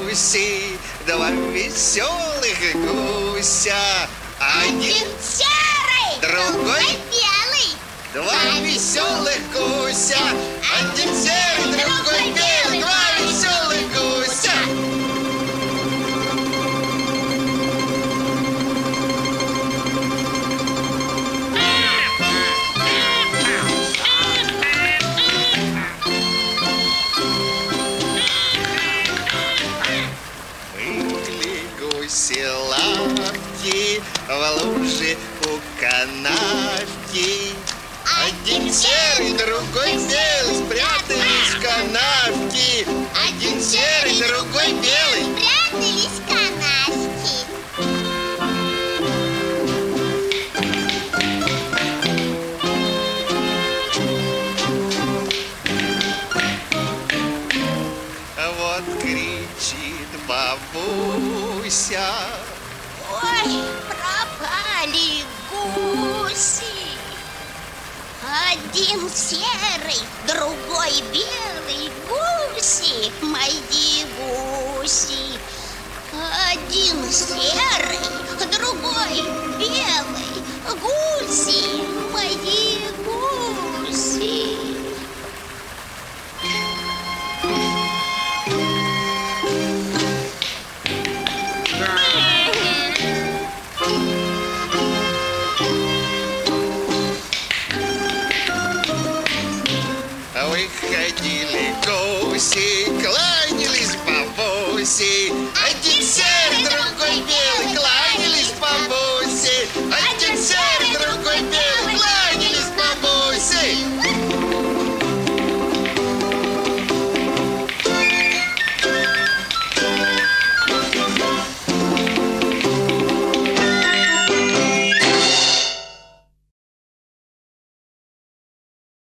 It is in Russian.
гуси, два веселых гуся. Один серый, другой белый. Два веселых гуся. Один серый, другой белый. Два веселых гуся. Были гуси лапки в луже у канавки. Один серый, другой белый спрятались в канавки. Один серый, другой белый Спрятались в канавке. Вот кричит бабуся. Ой, пропали гуси. Один серый, другой белый. Гуси, мои гуси. Один серый, другой белый. Гуси, мои гуси. Выходили гуси, кланялись бабуси. Один серый, другой